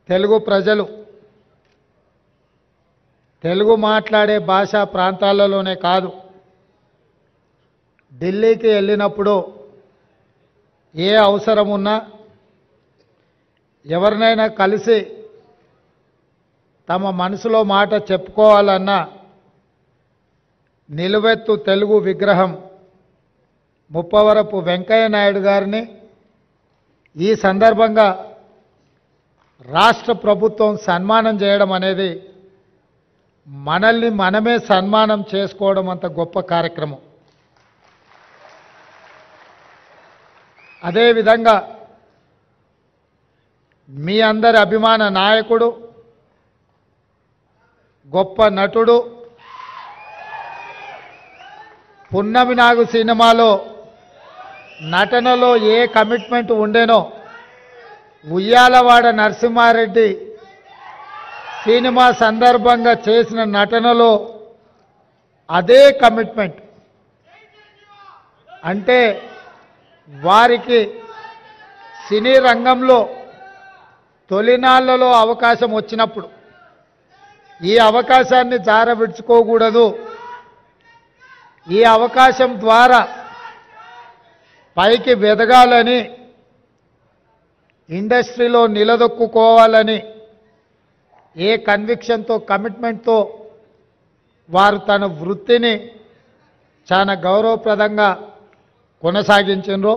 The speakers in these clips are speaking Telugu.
తెలుగు ప్రజలు తెలుగు మాట్లాడే భాషా ప్రాంతాలలోనే కాదు ఢిల్లీకి వెళ్ళినప్పుడు ఏ అవసరం ఉన్నా ఎవరినైనా కలిసి తమ మనసులో మాట చెప్పుకోవాలన్నా నిలువెత్తు తెలుగు విగ్రహం ముప్పవరపు వెంకయ్య నాయుడు గారిని ఈ సందర్భంగా రాష్ట్ర ప్రభుత్వం సన్మానం చేయడం అనేది మనల్ని మనమే సన్మానం చేసుకోవడం అంత గొప్ప కార్యక్రమం. అదేవిధంగా మీ అందరి అభిమాన నాయకుడు గొప్ప నటుడు పున్నమి నాగు సినిమాలో నటనలో ఏ కమిట్మెంట్ ఉండేనో ఉయ్యాలవాడ నరసింహారెడ్డి సినిమా సందర్భంగా చేసిన నటనలో అదే కమిట్మెంట్. అంటే వారికి సినీ రంగంలో తొలినాళ్లలో అవకాశం వచ్చినప్పుడు ఈ అవకాశాన్ని జారవిడ్చుకోకూడదు, ఈ అవకాశం ద్వారా పైకి వెదగాలని ఇండస్ట్రీలో నిలదొక్కుకోవాలని ఏ కన్విక్షన్తో కమిట్మెంట్తో వారు తన వృత్తిని చాలా గౌరవప్రదంగా కొనసాగించారో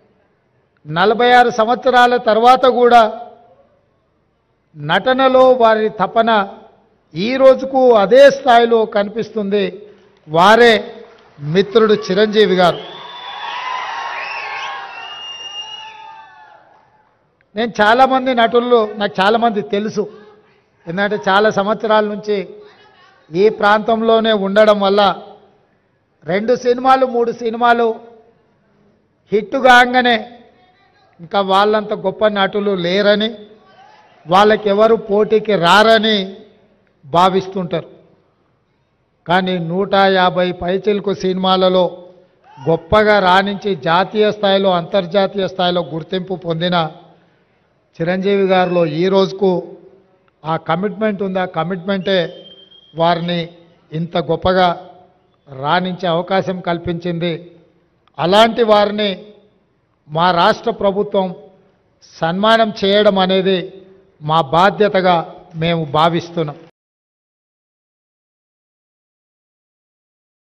46 సంవత్సరాల తర్వాత కూడా నటనలో వారి తపన ఈ రోజుకు అదే స్థాయిలో కనిపిస్తుంది. వారే మిత్రుడు చిరంజీవి గారు. నేను చాలామంది నటులు నాకు చాలామంది తెలుసు, ఎందుకంటే చాలా సంవత్సరాల నుంచి ఈ ప్రాంతంలోనే ఉండడం వల్ల 2 సినిమాలు 3 సినిమాలు హిట్ కాగానే ఇంకా వాళ్ళంత గొప్ప నటులు లేరని వాళ్ళకి ఎవరు పోటీకి రారని భావిస్తుంటారు. కానీ 150 పైచిలకు సినిమాలలో గొప్పగా రాణించి జాతీయ స్థాయిలో అంతర్జాతీయ స్థాయిలో గుర్తింపు పొందిన చిరంజీవి గారిలో ఈ రోజుకు ఆ కమిట్మెంట్ ఉంది. ఆ కమిట్మెంటే వారిని ఇంత గొప్పగా రాణించే అవకాశం కల్పించింది. అలాంటి వారిని మా రాష్ట్ర ప్రభుత్వం సన్మానం చేయడం అనేది మా బాధ్యతగా మేము భావిస్తున్నాం.